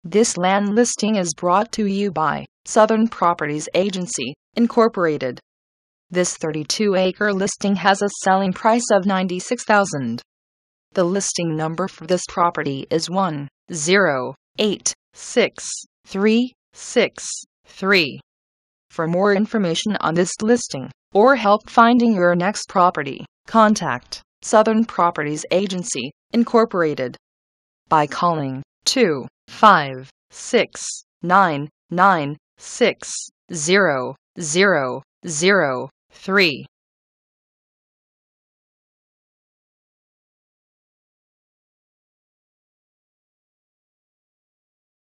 This land listing is brought to you by Southern Properties Agency, Incorporated. This 32-acre listing has a selling price of $96,000. The listing number for this property is 1086363. For more information on this listing, or help finding your next property, contact Southern Properties Agency, Incorporated by calling 256-996-0003.